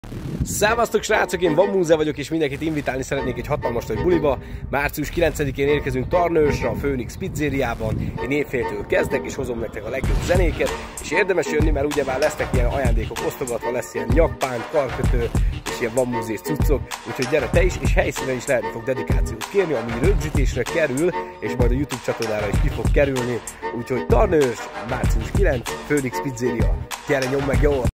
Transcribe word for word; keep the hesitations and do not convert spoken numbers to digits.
Szevasztok srácok, én Van Múze vagyok, és mindenkit invitálni szeretnék egy hatalmas nagy buliba. március kilencedikén érkezünk Tarnősre, a Phoenix Pizzériában. Én évféltől kezdek, és hozom nektek a legjobb zenéket. És érdemes jönni, mert ugyebár lesznek ilyen ajándékok osztogatva, lesz ilyen nyakpánt, karkötő, és ilyen Van Múzés cuccok. Úgyhogy gyere te is, és helyszínen is lehetni fog dedikációt kérni, ami rögzítésre kerül, és majd a YouTube csatornára is ki fog kerülni. Úgyhogy Tarnős, március kilencedike, Phoenix Pizzeria. Gyere, nyomd meg jól!